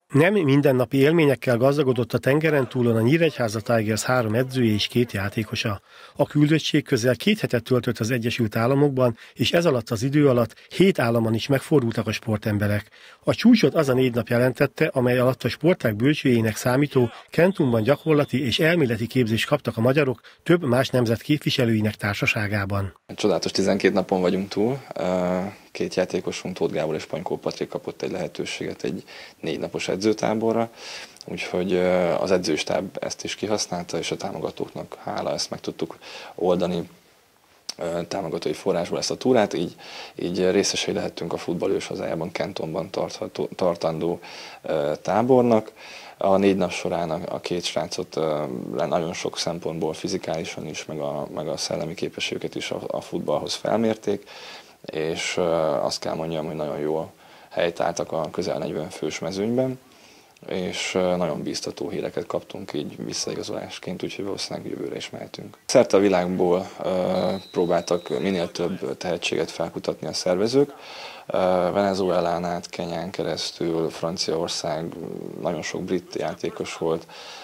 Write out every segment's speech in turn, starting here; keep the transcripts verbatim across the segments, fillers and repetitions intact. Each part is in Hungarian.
Nem mindennapi élményekkel gazdagodott a tengeren túlon a Nyíregyháza Tigers három edzője és két játékosa. A küldöttség közel két hetet töltött az Egyesült Államokban, és ez alatt az idő alatt hét államon is megfordultak a sportemberek. A csúcsot az a négy nap jelentette, amely alatt a sportág bölcsőjének számító Kentumban gyakorlati és elméleti képzést kaptak a magyarok több más nemzet képviselőinek társaságában. Csodálatos tizenkét napon vagyunk túl. Két játékosunk, Tóth Gábor és Panykó Patrik kapott egy lehetőséget egy négy napos edzőtáborra, úgyhogy az edzőstáb ezt is kihasználta, és a támogatóknak hála ezt meg tudtuk oldani támogatói forrásból ezt a túrát, így, így részesei lehettünk a futballős hazájában, Kentonban tartható, tartandó tábornak. A négy nap során a két srácot nagyon sok szempontból fizikálisan is, meg a, meg a szellemi képességüket is a, a futballhoz felmérték, és azt kell mondjam, hogy nagyon jól helytáltak a közel negyven fős mezőnyben, és nagyon bíztató híreket kaptunk így visszaigazolásként, úgyhogy valószínűleg jövőre is mehetünk. Szerte a világból próbáltak minél több tehetséget felkutatni a szervezők. Venezuelán át, Kenyán keresztül, Franciaország, nagyon sok brit játékos volt,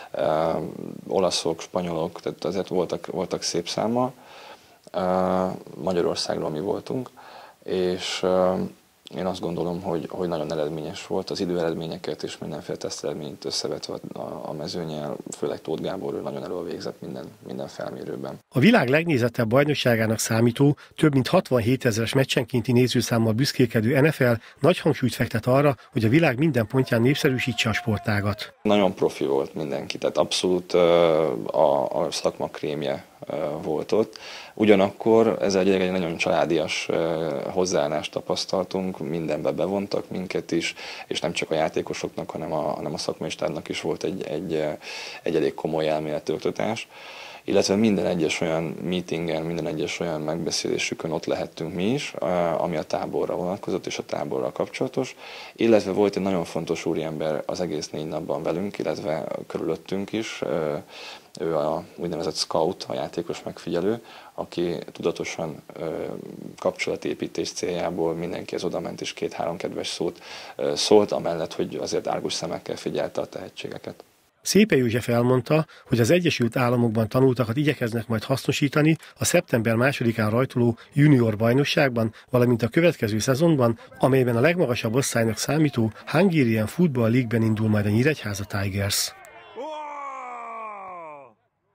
olaszok, spanyolok, tehát azért voltak, voltak szép számmal. Magyarországról mi voltunk, és én azt gondolom, hogy, hogy nagyon eredményes volt. Az időeredményeket és mindenféle teszteredményt összevetve a, a mezőnyel, főleg Tóth Gábor, ő nagyon elő végzett minden, minden felmérőben. A világ legnézettebb bajnokságának számító, több mint hatvanhét ezeres meccsenkénti nézőszámmal büszkélkedő en ef el nagy hangsúlyt fektet arra, hogy a világ minden pontján népszerűsítse a sportágat. Nagyon profi volt mindenki, tehát abszolút a, a szakma krémje volt ott. Ugyanakkor ez egy, egy nagyon családias hozzáállást tapasztaltunk, mindenbe bevontak minket is, és nem csak a játékosoknak, hanem a, hanem a szakmai stábnak is volt egy, egy, egy elég komoly elméletoktatás. Illetve minden egyes olyan meetingen, minden egyes olyan megbeszélésükön ott lehettünk mi is, ami a táborra vonatkozott és a táborral kapcsolatos, illetve volt egy nagyon fontos úriember az egész négy napban velünk, illetve körülöttünk is, ő a úgynevezett scout, a játékos megfigyelő, aki tudatosan kapcsolatépítés céljából mindenkihez odament és két-három kedves szót szólt, amellett, hogy azért árgus szemekkel figyelte a tehetségeket. Szépe József elmondta, hogy az Egyesült Államokban tanultakat igyekeznek majd hasznosítani a szeptember másodikán rajtoló junior bajnokságban, valamint a következő szezonban, amelyben a legmagasabb osztálynak számító Hungarian Football League-ben indul majd a Nyíregyháza Tigers.